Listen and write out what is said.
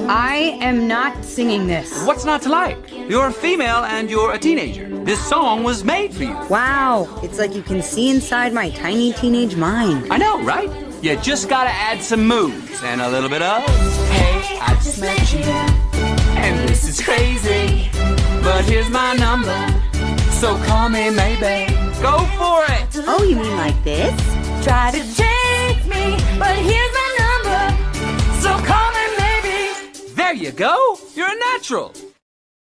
I am not singing this. What's not to like? You're a female and you're a teenager. This song was made for you. Wow, it's like you can see inside my tiny teenage mind. I know, right? You just gotta add some moves and a little bit of, hey, I just met you, and this is crazy, but here's my number, so call me maybe. Go for it! Oh, you mean like this? Try to change me, but here's my number, so call me maybe. There you go! You're a natural!